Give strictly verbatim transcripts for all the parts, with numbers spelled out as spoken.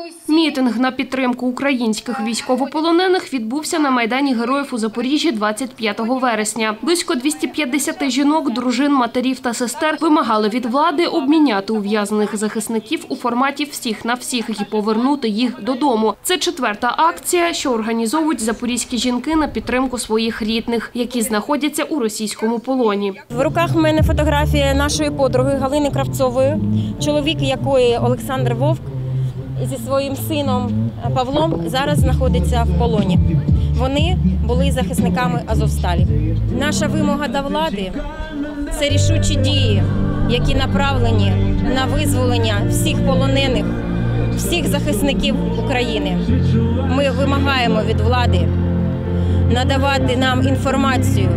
Мітинг на підтримку українських військовополонених відбувся на Майдані Героїв у Запоріжжі двадцять п'ятого вересня. Близько двохсот п'ятдесят жінок, дружин, матерів та сестер вимагали від влади обміняти ув'язнених захисників у форматі «всіх на всіх» і повернути їх додому. Це четверта акція, що організовують запорізькі жінки на підтримку своїх рідних, які знаходяться у російському полоні. В руках у мене фотографія нашої подруги Галини Кравцової, чоловік якої Олександр Вовк зі своїм сином Павлом зараз знаходиться в полоні. Вони були захисниками Азовсталі. Наша вимога до влади – це рішучі дії, які направлені на визволення всіх полонених, всіх захисників України. Ми вимагаємо від влади надавати нам інформацію,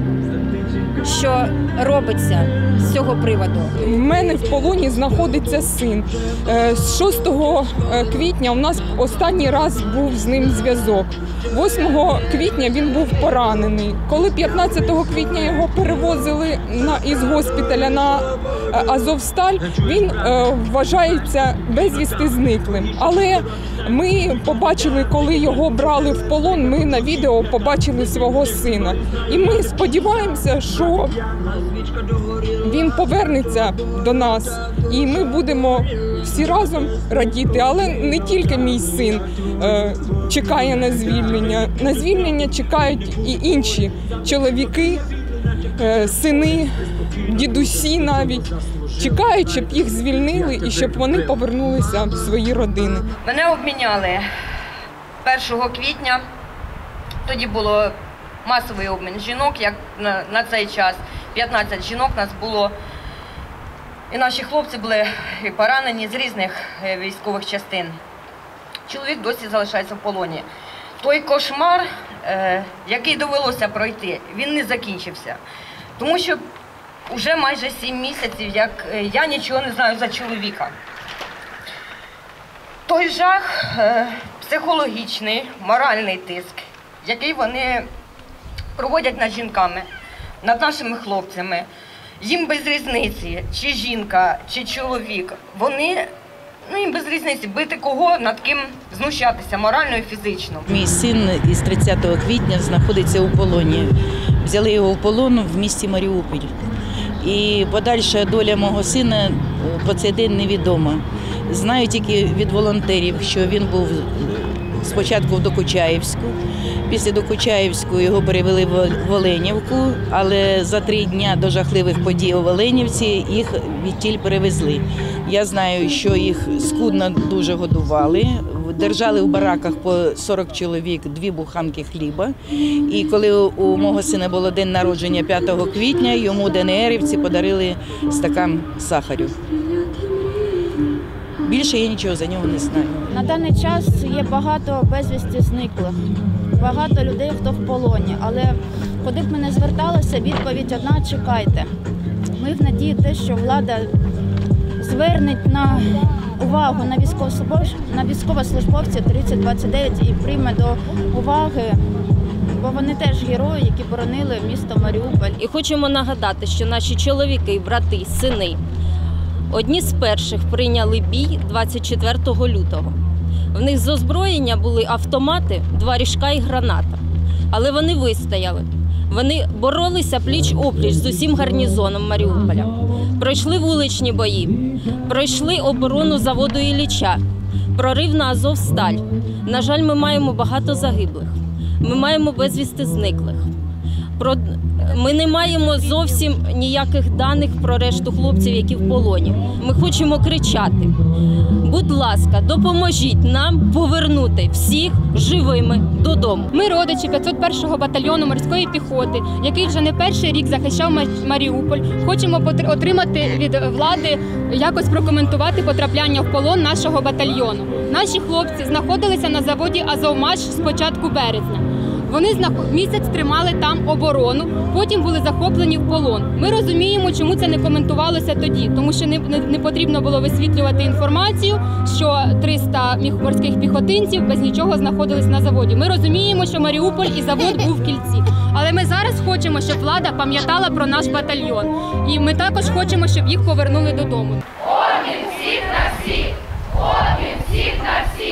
що робиться з цього приводу. У мене в полоні знаходиться син. З шостого квітня у нас останній раз був з ним зв'язок. восьмого квітня він був поранений. Коли п'ятнадцятого квітня його перевозили на, із госпіталя на Азовсталь, він е, вважається безвісти зниклим. Але ми побачили, коли його брали в полон, ми на відео побачили свого сина. І ми сподіваємося, що він повернеться до нас, і ми будемо всі разом радіти. Але не тільки мій син е, чекає на звільнення. На звільнення чекають і інші чоловіки, е, сини, дідусі навіть. Чекають, щоб їх звільнили і щоб вони повернулися в свої родини. Мене обміняли першого квітня. Тоді було масовий обмін жінок, як на, на цей час. п'ятнадцять жінок нас було. І наші хлопці були і поранені з різних військових частин. Чоловік досі залишається в полоні. Той кошмар, е, який довелося пройти, він не закінчився. Тому що вже майже сім місяців, як я нічого не знаю за чоловіка. Той жах, е, психологічний, моральний тиск, який вони проводять над жінками, над нашими хлопцями, їм без різниці, чи жінка, чи чоловік. Вони, ну їм без різниці, бити кого, над ким знущатися, морально і фізично. Мій син із тридцятого квітня знаходиться у полоні. Взяли його в полон в місті Маріуполь. І подальша доля мого сина по цей день невідома. Знаю тільки від волонтерів, що він був спочатку в Докучаєвську, після Докучаєвську його перевели в Оленівку, але за три дні до жахливих подій у Оленівці їх відтіль перевезли. Я знаю, що їх скудно дуже годували, держали в бараках по сорок чоловік, дві буханки хліба. І коли у мого сина було день народження п'ятого квітня, йому ДНРівці подарили стакан сахарю. Більше я нічого за нього не знаю. На даний час є багато безвісти зниклих, багато людей, хто в полоні. Але куди б ми не зверталися, відповідь одна – чекайте. Ми в надії те, що влада зверне на увагу на військовослужбовців, на військовослужбовців тридцять двадцять дев'ять і прийме до уваги, бо вони теж герої, які боронили місто Маріуполь. І хочемо нагадати, що наші чоловіки, брати, сини одні з перших прийняли бій двадцять четвертого лютого. В них з озброєння були автомати, два ріжка і граната. Але вони вистояли. Вони боролися пліч-опліч з усім гарнізоном Маріуполя. Пройшли вуличні бої, пройшли оборону заводу Ілліча, прорив на Азовсталь. На жаль, ми маємо багато загиблих. Ми маємо безвісти зниклих. Про... Ми не маємо зовсім ніяких даних про решту хлопців, які в полоні. Ми хочемо кричати: будь ласка, допоможіть нам повернути всіх живими додому. Ми родичі п'ятсот першого батальйону морської піхоти, який вже не перший рік захищав Маріуполь. Хочемо отримати від влади, якось прокоментувати потрапляння в полон нашого батальйону. Наші хлопці знаходилися на заводі «Азовмаш» з початку березня. Вони місяць тримали там оборону, потім були захоплені в полон. Ми розуміємо, чому це не коментувалося тоді, тому що не, не, не потрібно було висвітлювати інформацію, що триста морських піхотинців без нічого знаходились на заводі. Ми розуміємо, що Маріуполь і завод був в кільці. Але ми зараз хочемо, щоб влада пам'ятала про наш батальйон. І ми також хочемо, щоб їх повернули додому. Обмін всіх на всіх! Обмін всіх на всіх!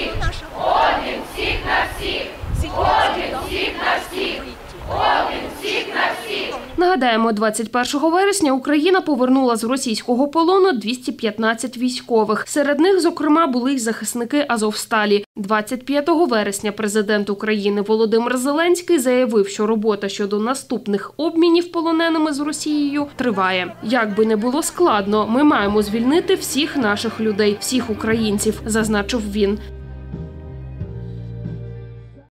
Нагадаємо, двадцять першого вересня Україна повернула з російського полону двісті п'ятнадцять військових. Серед них, зокрема, були й захисники Азовсталі. двадцять п'ятого вересня президент України Володимир Зеленський заявив, що робота щодо наступних обмінів полоненими з Росією триває. Як би не було складно, ми маємо звільнити всіх наших людей, всіх українців, зазначив він.